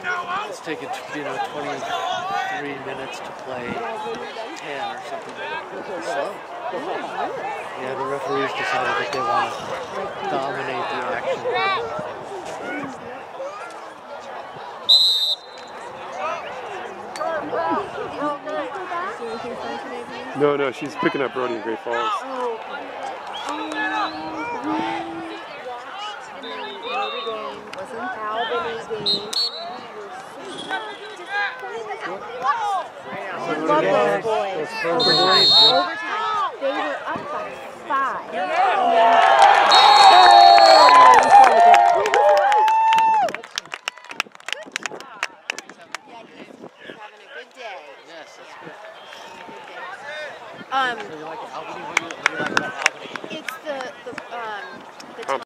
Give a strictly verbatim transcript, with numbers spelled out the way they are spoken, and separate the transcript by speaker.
Speaker 1: It's taken, you know, twenty-three minutes to play ten or something. Slow. Yeah, the referees decided that they want to dominate the action.
Speaker 2: No, no, she's picking up Brody in Great Falls.
Speaker 3: Love those boys. Overtime. Overtime. They were up by five.